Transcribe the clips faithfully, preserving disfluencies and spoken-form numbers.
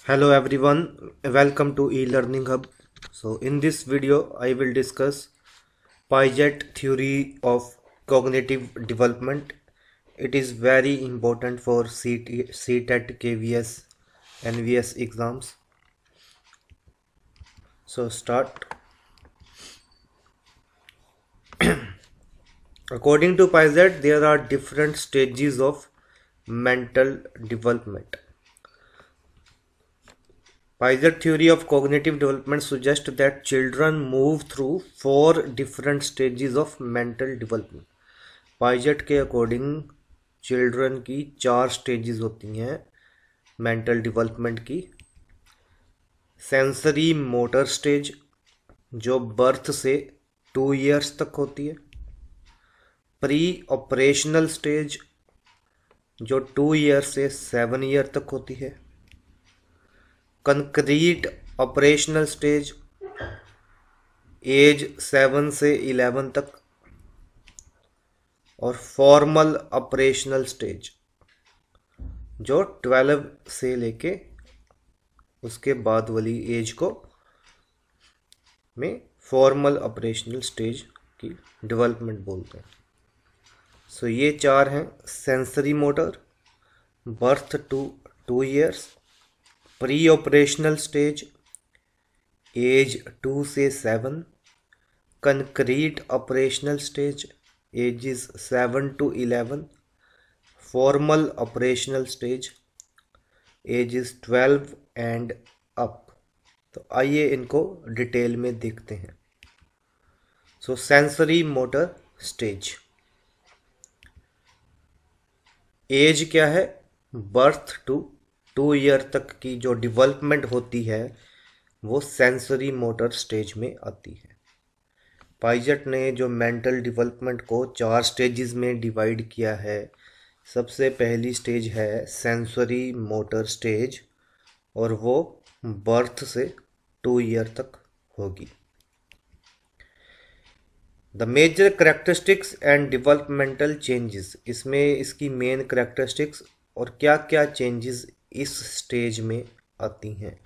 Hello everyone, welcome to eLearning Hub. So in this video I will discuss Piaget theory of cognitive development. It is very important for C T, C T E T, K V S, N V S exams. So start. According to Piaget, there are different stages of mental development. Piaget theory of cognitive development suggests that children move through four different stages of mental development. Piaget के according children की चार stages होती हैं mental development की. Sensory motor stage जो birth से two years तक होती है. प्री ऑपरेशनल स्टेज जो टू ईयर से सेवन ईयर तक होती है. Concrete operational stage age seven से इलेवन तक. और फॉर्मल ऑपरेशनल स्टेज जो ट्वेल्व से लेके उसके बाद वाली एज को में फॉर्मल ऑपरेशनल स्टेज की डेवलपमेंट बोलते हैं. सो so, ये चार हैं. Sensory motor birth to two years. Pre operational stage age two से seven. Concrete operational stage ages seven to eleven. Formal operational stage ages twelve and up. तो आइए इनको डिटेल में देखते हैं. So sensory motor stage age क्या है? Birth to to year तक की जो डेवलपमेंट होती है वो सेंसरी मोटर स्टेज में आती है. पाइजेट ने जो मेंटल डेवलपमेंट को चार स्टेजेस में डिवाइड किया है, सबसे पहली स्टेज है सेंसरी मोटर स्टेज और वो बर्थ से टू ईयर तक होगी. The major characteristics and developmental changes, इसमें इसकी मेन करेक्टरिस्टिक्स और क्या क्या चेंजेस इस स्टेज में आती हैं.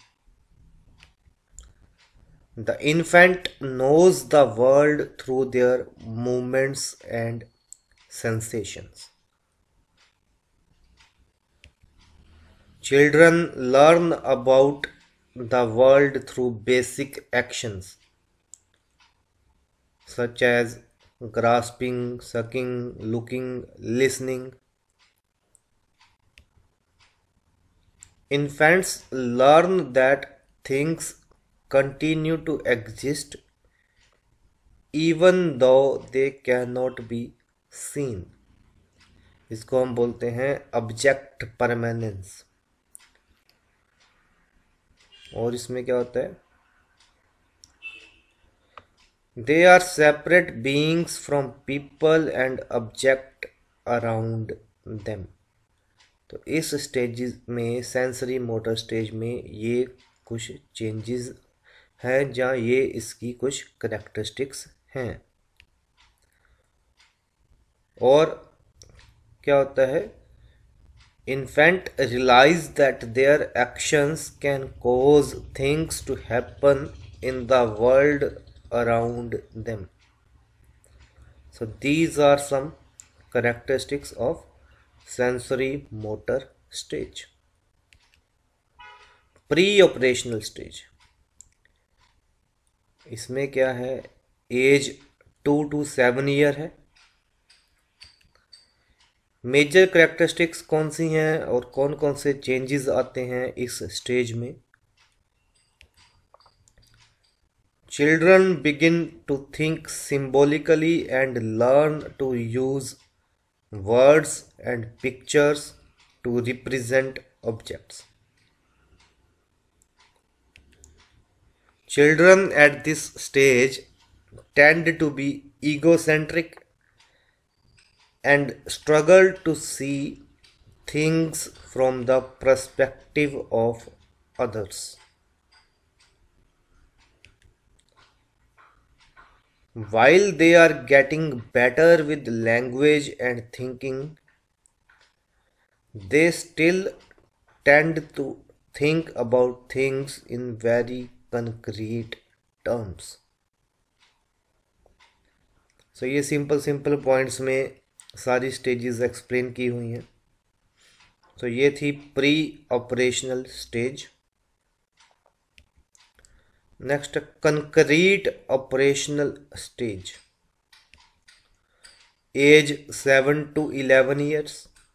The infant knows the world through their movements and sensations. Children learn about the world through basic actions such as grasping, sucking, looking, listening. Infants learn that things continue to exist even though they cannot be seen. इसको हम बोलते हैं object permanence. और इसमें क्या होता है? They are separate beings from people and object around them. तो इस स्टेज में सेंसरी मोटर स्टेज में ये कुछ चेंजेस हैं जहाँ ये इसकी कुछ करेक्टरिस्टिक्स हैं. और क्या होता है? Infant realize that their actions can cause things to happen in the world around them. So these are some characteristics of sensory motor stage. Pre-operational stage, इसमें क्या है? Age two to seven year है. Major characteristics कौन सी हैं और कौन कौन से चेंजेस आते हैं इस स्टेज में? Children begin to think symbolically and learn to use words and pictures to represent objects. Children at this stage tend to be egocentric and struggle to see things from the perspective of others. While they are getting better with language and thinking, they still tend to think about things in very concrete terms. So so, ये simple simple points में सारी stages explain की हुई हैं. तो so, ये थी pre operational stage. Next concrete operational stage, age seven to eleven years.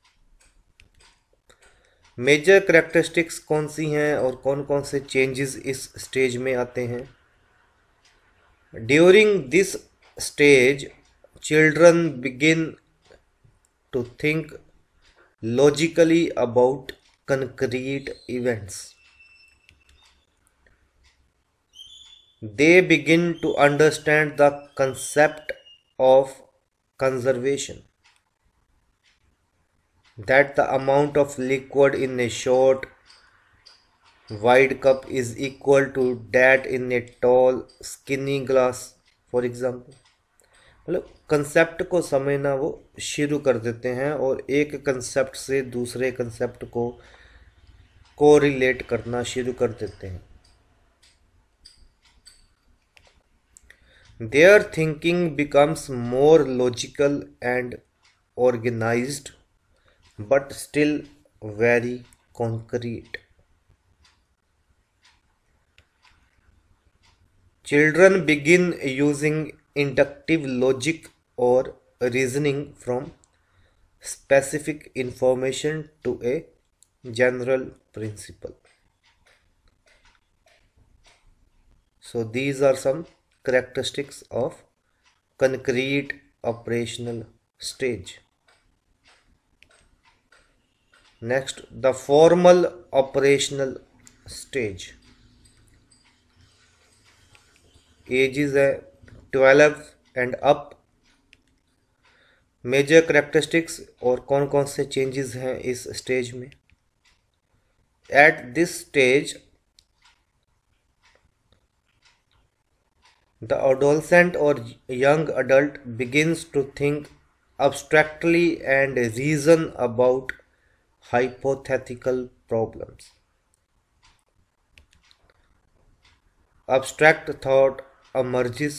Major characteristics कौन सी हैं और कौन कौन से चेंजेस इस स्टेज में आते हैं. During this stage children begin to think logically about concrete events. They begin to understand the concept of conservation, that the amount of liquid in a short wide cup is equal to that in a tall skinny glass, for example. मतलब concept को समझना वो शुरू कर देते हैं और एक कंसेप्ट से दूसरे कंसेप्ट को कोरिलेट करना शुरू कर देते हैं. Their thinking becomes more logical and organized, but still very concrete. Children begin using inductive logic or reasoning from specific information to a general principle. So these are some characteristics of concrete operational stage. Next, the formal operational stage. Ages है twelve and up. Major characteristics और कौन कौन से changes हैं इस stage में. At this stage the adolescent or young adult begins to think abstractly and reason about hypothetical problems. Abstract thought emerges.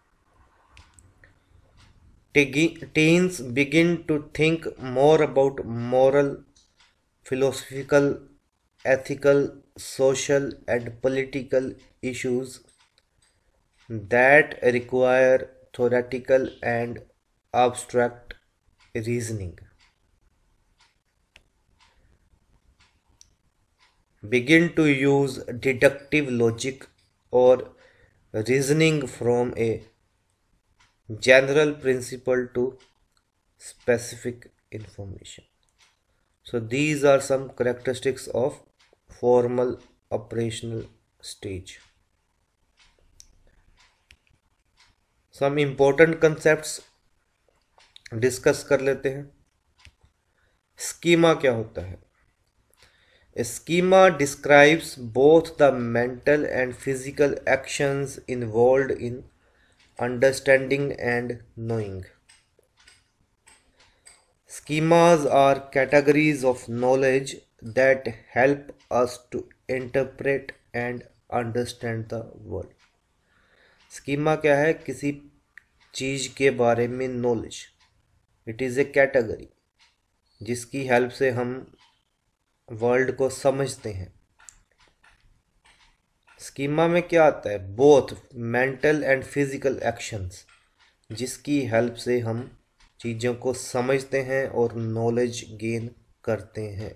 Teens begin to think more about moral, philosophical, ethical, social, and political issues that require theoretical and abstract reasoning. Begin to use deductive logic or reasoning from a general principle to specific information. So these are some characteristics of formal operational stage. Some important concepts discuss कर लेते हैं. Schema क्या होता है. Schema describes both the mental and physical actions involved in understanding and knowing. Schemas are categories of knowledge that help us to interpret and understand the world. स्कीमा क्या है. किसी चीज़ के बारे में knowledge. It is a category जिसकी help से हम वर्ल्ड को समझते हैं. स्कीमा में क्या आता है. Both mental and physical actions जिसकी हेल्प से हम चीज़ों को समझते हैं और नॉलेज गेन करते हैं.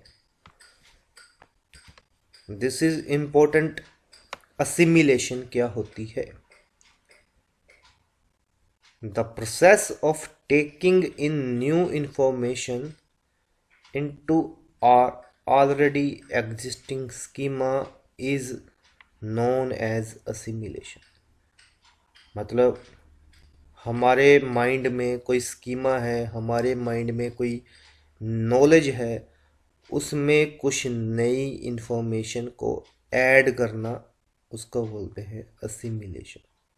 This is important. असिमिलेशन क्या होती है. The process of taking in new information into our already existing schema is known as assimilation. मतलब हमारे माइंड में कोई स्कीमा है, हमारे माइंड में कोई नॉलेज है, उसमें कुछ नई इंफॉर्मेशन को ऐड करना, उसको बोलते हैं assimilation.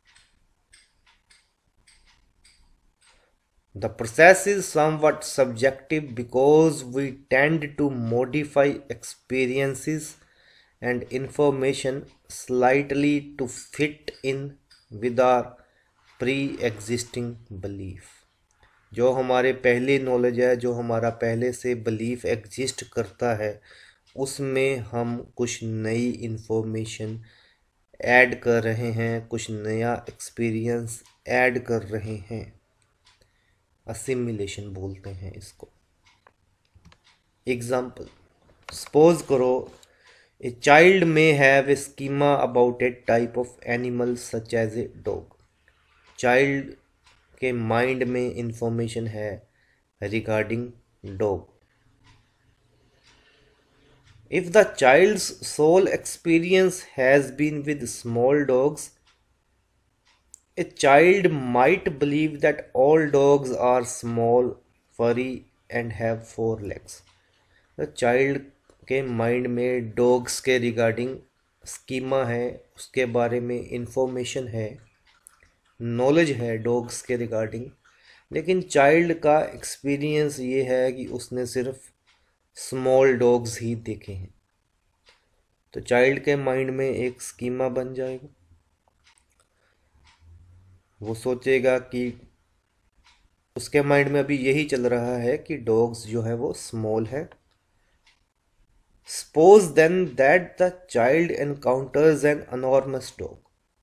The process is somewhat subjective because we tend to modify experiences and information slightly to fit in with our pre-existing belief। जो हमारे पहले नॉलेज है, जो हमारा पहले से बिलीफ एग्जिस्ट करता है, उसमें हम कुछ नई इन्फॉर्मेशन ऐड कर रहे हैं, कुछ नया एक्सपीरियंस ऐड कर रहे हैं। असिमिलेशन बोलते हैं इसको। एग्जाम्पल, सपोज करो a child may have a schema about a type of animal such as a dog. Child के माइंड में इंफॉर्मेशन है regarding dog. If the child's sole experience has been with small dogs, a child might believe that all dogs are small, furry and have four legs. The child के mind में dogs के regarding schema है, उसके बारे में information है, knowledge है dogs के रिगार्डिंग, लेकिन चाइल्ड का एक्सपीरियंस ये है कि उसने सिर्फ स्मॉल डॉग्स ही देखे हैं। तो चाइल्ड के माइंड में एक स्कीमा बन जाएगा। वो सोचेगा कि उसके माइंड में अभी यही चल रहा है कि डॉग्स जो है वो स्मॉल है। Suppose then that the child encounters an enormous dog.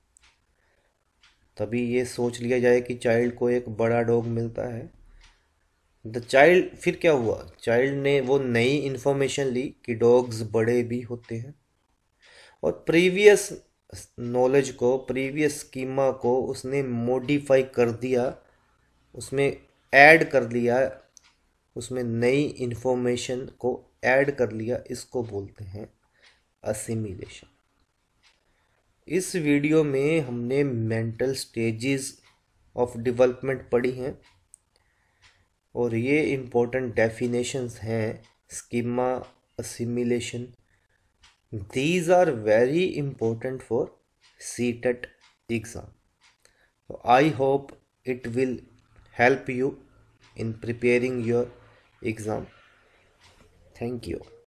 तभी ये सोच लिया जाए कि चाइल्ड को एक बड़ा डॉग मिलता है। द चाइल्ड, फिर क्या हुआ, चाइल्ड ने वो नई इन्फॉर्मेशन ली कि डॉग्स बड़े भी होते हैं, और प्रीवियस नॉलेज को, प्रीवियस स्कीमा को उसने मॉडिफाई कर दिया, उसमें ऐड कर लिया, उसमें नई इन्फॉर्मेशन को ऐड कर लिया। इसको बोलते हैं असिमिलेशन। इस वीडियो में हमने मेंटल स्टेजेस ऑफ डेवलपमेंट पढ़ी हैं, और ये इम्पोर्टेंट डेफिनेशंस हैं schema, assimilation. These are very important for CTET exam. So I hope it will help you in preparing your exam. Thank you.